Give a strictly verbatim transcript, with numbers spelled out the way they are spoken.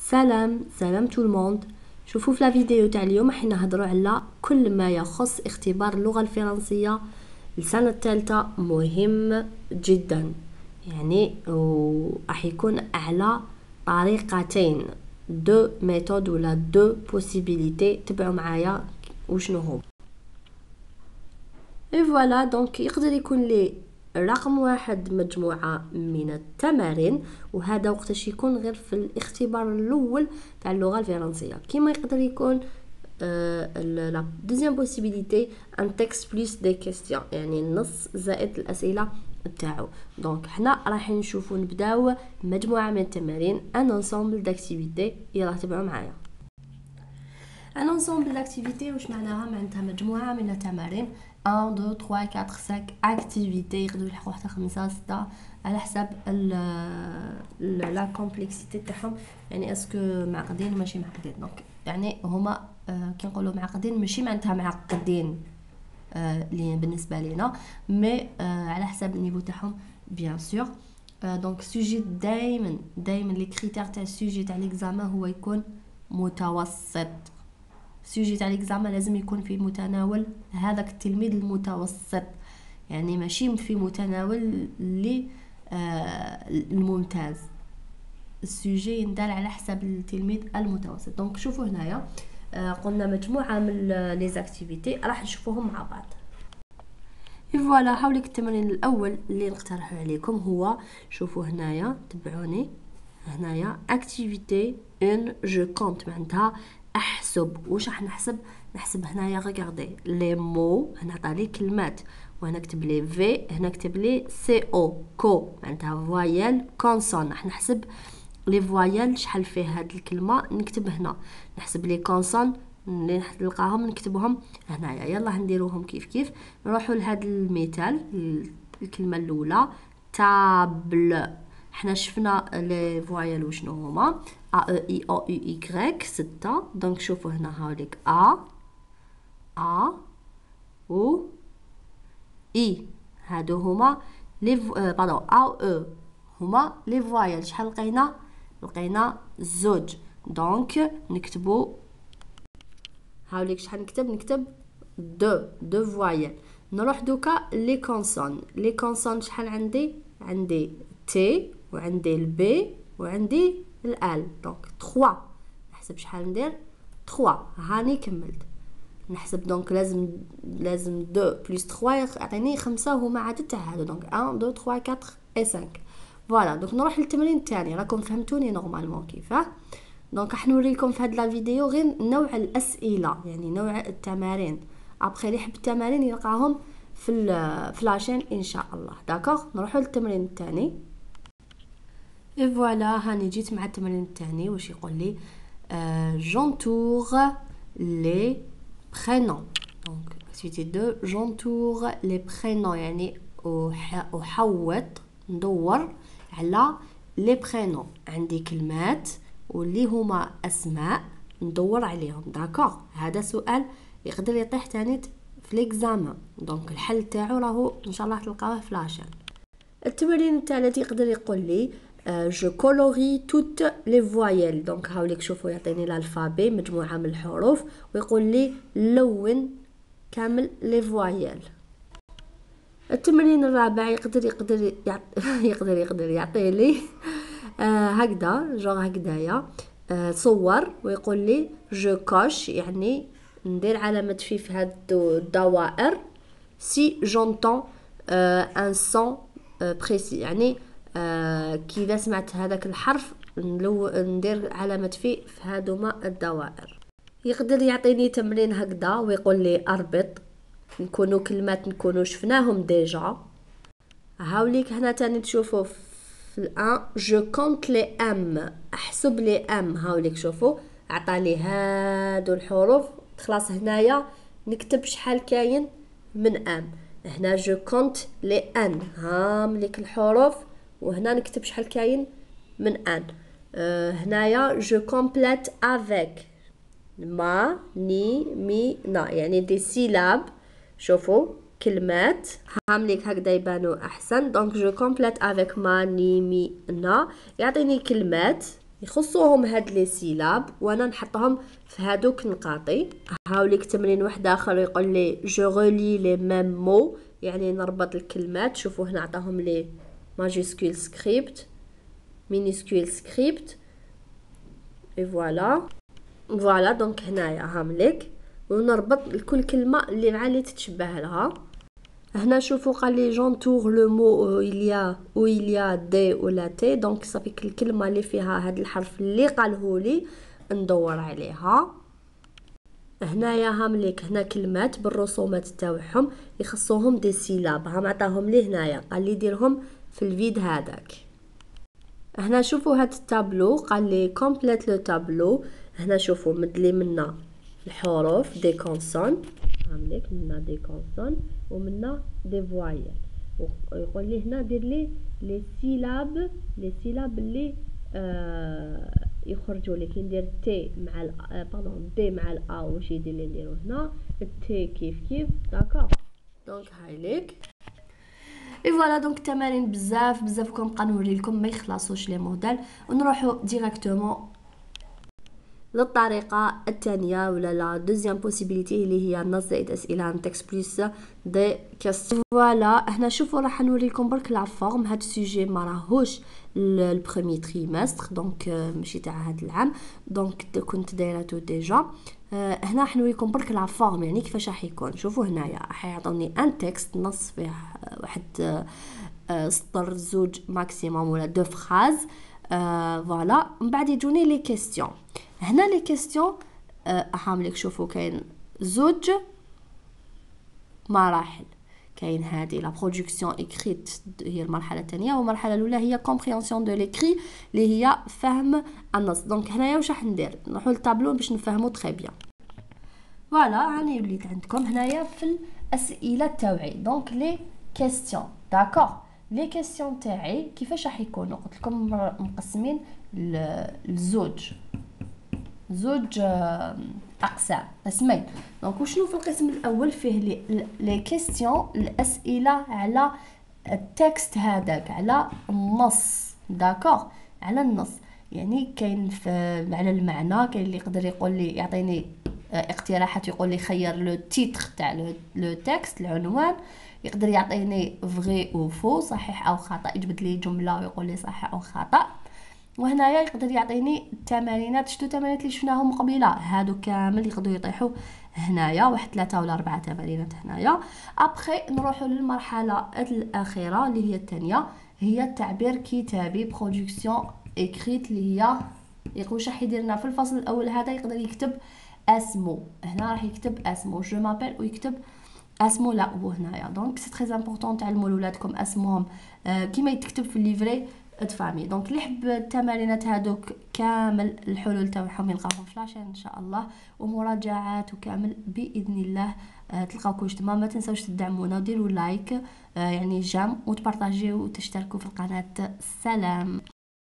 سلام سلام تو الموند. شوفوا في الفيديو تاع اليوم راح نهضروا على كل ما يخص اختبار اللغة الفرنسية السنة الثالثة. مهم جدا يعني راح يكون على طريقتين، دو ميثود ولا دو بوسيبيليتي. تبعوا معايا وشنو هو. اي فوالا دونك يقدر يكون لي رقم واحد مجموعة من التمارين، وهذا وقتاش يكون غير في الاختبار الاول تاع اللغة الفرنسية. كيما يقدر يكون لا دوزيام بوسيبيليتي ان تكست بلس دي كيستيون، يعني النص زائد الاسئله تاعو. دونك حنا راح نشوفوا نبداو مجموعه من التمارين ان انسامبل داكتيفيتي. يلا تبعوا معايا. ان انسامبل داكتيفيتي واش معناها؟ معناتها مجموعه من التمارين واحد اثنين ثلاثة أربعة خمسة اكتيفيتي، يقدروا يلحقوا حتى خمسة ستة على حسب لا كومبلكسيتي تاعهم. يعني اسكو معقدين ماشي معقدين. دونك يعني هما آه كي نقولوا معقدين ماشي معناتها معقدين آه بالنسبه لينا، مي آه على حسب النيفو تاعهم بيان سور. آه دونك سوجي دائما دائما لي كريتير تاع السوجي تاع ليكزامان هو يكون متوسط. السوجي تاع ليكزامان لازم يكون في متناول هذاك التلميذ المتوسط، يعني ماشي في متناول اللي آه الممتاز. السوجي يندار على حسب التلميذ المتوسط. دونك شوفوا هنايا آه قلنا مجموعه من لي زاكتيفيتي راح نشوفوهم مع بعض. فوالا حاولك التمرين الاول اللي نقترحه عليكم هو، شوفوا هنايا تبعوني هنايا اكتيفيتي ان جو كونت، معناتها احسب. واش راح نحسب؟ نحسب هنايا غيغاردي لي مو، هنا عطالي كلمات وهنا كتب لي في، هنا كتب لي سي او كو، معناتها فويال كونسون. راح نحسب لي فويال شحال فيه هاد الكلمه نكتب هنا، نحسب لي كونسون اللي نلقاهم نكتبهم هنايا. يلا نديروهم كيف كيف. نروحوا لهذا المثال، الكلمه الاولى تابل. حنا شفنا لي فويال وشنو هما، ا اي او يو اي ستة. دونك شوفوا هنا هاوليك ا ا و اي، هادو هما لي بادون ا و او هما لي فويال. شحال لقينا؟ لقينا زوج. دونك نكتبوا هاوليك شحال نكتب؟ نكتب دو دو فويال. نروح دوكا لي كونسون. لي كونسون شحال عندي؟ عندي تي وعندي البي وعندي الال، دونك ثلاثة. نحسب شحال ندير؟ ثلاثة. هاني كملت. نحسب دونك لازم لازم دو بلس ثلاثة يعطيني خمسة، هما عدد تاع هادو. دونك واحد اثنين ثلاثة أربعة اي خمسة. فوالا دونك نروح للتمرين الثاني. راكم فهمتوني نورمالمون كيفاه. دونك راح نوريكم في هاد لا فيديو غير نوع الاسئله، يعني نوع التمارين. ابخي اللي يحب التمارين يلقاهم في في لاشين ان شاء الله. داكوغ نروحوا للتمرين الثاني. اي فوالا هاني جيت مع التمرين الثاني. واش يقول لي؟ جونتور لي برينون. دونك اكتيفيتي دو جونتور لي برينون، يعني احوط ندور على لي برينون. عندي كلمات واللي هما اسماء ندور عليهم. داكوغ هذا سؤال يقدر يطيح تاني في ليكزامان. دونك الحل تاعو راهو ان شاء الله تلقاوه في لاشين. التمرين الثالث يقدر يقول لي جو كولوري توت لي فويال. دونك هاوليك شوفوا يعطيني الالفابي مجموعه من الحروف ويقول لي لون كامل لي فويال. التمرين الرابع يقدر يقدر يقدر يقدر يعطي لي آه هكذا جور هكذايا آه صور ويقول لي جو كوش، يعني ندير علامه في في هاد الدوائر سي جونطون ان سون بريسي، يعني آه كي اذا سمعت هذاك الحرف ندير علامه في في هادوما الدوائر. يقدر يعطيني تمرين هكذا ويقول لي اربط، نكونوا كلمات نكونوا شفناهم ديجا. هاوليك هنا تاني تشوفوا في الان جو كونت لي ام، احسب لي ام. هاوليك شوفوا عطالي هادو الحروف. خلاص هنايا نكتب شحال كاين من ام. هنا جو كونت لي ان، هامليك الحروف، وهنا نكتب شحال كاين من ان. أه هنايا جو كومبليت افيك ما ني مي نا، يعني دي سيلاب. شوفوا كلمات هامليك هكذا يبانوا احسن. دونك جو كومبليت افيك ما ني مي نا، يعطيني كلمات يخصوهم هاد لي سيلاب وانا نحطهم في هادوك نقاطي. هاوليك تمرين واحد اخر يقول لي جو غولي لي ميم مو، يعني نربط الكلمات. شوفوا هنا عطاهم لي ماجيسكول سكريبت، مينيسكول سكريبت، اي فوالا فوالا. دونك هنايا هامليك ونربط كل كلمه اللي مع اللي تتشبه لها. هنا شوفوا قال لي جونتور لو مو إليا او إليا دي ولا تي، دونك صافي كل كلمه اللي فيها هذا الحرف اللي قاله لي ندور عليها. هنايا هامليك هنا كلمات بالرسومات تاعهم يخصوهم دي سيلاب، ها عطاهم لي هنايا قال لي ديرهم في الفيد هذاك. هنا شوفوا هاد التابلو قال لي كومبليت لو تابلو. هنا شوفوا مدلي منا الحروف دي كونسون، هامليك منا دي كونسون ومنا دي فوايل. ويقول لي هنا دير لي لي سيلاب، لي سيلاب اللي آه يخرجوا لي كي ندير تي مع ال بardon دي مع الا واش يدير لي نديرو هنا التي كيف كيف داكور. دونك هاي ليك اي فوالا. دونك التمارين بزاف بزاف كنبقى نوري لكم ما يخلصوش لي موديل، ونروحوا ديريكتومون للطريقه الثانيه ولا لا دوزيام بوسيبيليتي اللي هي نص زائد اسئله عن تكست بلس دي كاستيون. فوالا هنا شوفوا راح نوري لكم برك لا فورم. هاد السوجي ما راهوش البروميي تريمستر دونك ماشي تاع هاد العام، دونك كنت دايراتو ديجا. أه هنا راح نوريكم برك لا فورم يعني كيفاش راح يكون. شوفوا هنايا راح يعطوني ان تكست نص فيه واحد أه سطر زوج ماكسيموم ولا دو فراز. أه فوالا من بعد يجوني لي كيستيون. هنا لي كيستيون هامليك شوفوا كاين زوج مراحل. كاين هذه لا برودكسيون اكريت هي المرحله الثانيه، والمرحله الاولى هي كومبريهنسيون دو ليكري اللي هي فهم النص. دونك هنايا واش راح ندير نروحوا للطابلو باش نفهموا تري بيان. فوالا راني وليت عندكم هنايا في الاسئله تاوعي دونك لي كيستيون داكور. لي كيستيون تاعي كيفاش راح يكونوا؟ قلت لكم مقسمين لزوج زوج اقسام قسمين. دونك وشنو في القسم الاول فيه لي لي كيستيون الاسئله على التكست هذاك على النص داكور، على النص يعني كاين على المعنى. كاين اللي يقدر يقول لي يعطيني اقتراحات يقول لي خير لو تيتر تاع لو تكست العنوان، يقدر يعطيني فغي او فو صحيح او خطا، يجبد لي جمله ويقول لي صحيح او خطا. وهنايا يقدر يعطيني التمارينات. شتو التمارينات اللي شفناهم قبيله هادو كامل يقدروا يطيحوا هنايا واحد ثلاثة ولا أربعة تمارينات هنايا. ابخي نروحوا للمرحله الاخيره اللي هي الثانيه، هي التعبير كتابي برودكسيون اكريت اللي هي يقول واش راح يدير لنا في الفصل الاول. هذا يقدر يكتب اسمو، هنا راح يكتب اسمو جو مابيل ويكتب اسمو لا هو هنايا. دونك سي تري امبورطون تعلموا لولادكم اسمهم آه كيما يتكتب في الليفري د فامي. دونك اللي يحب التمارينات هذوك كامل الحلول تاعهم يلقاهم في لاشين ان شاء الله، ومراجعات وكامل باذن الله. آه تلقاو كلش تمام. ما تنساوش تدعمونا وديروا لايك آه يعني جام وتبارطاجيو وتشتركوا في القناه. سلام.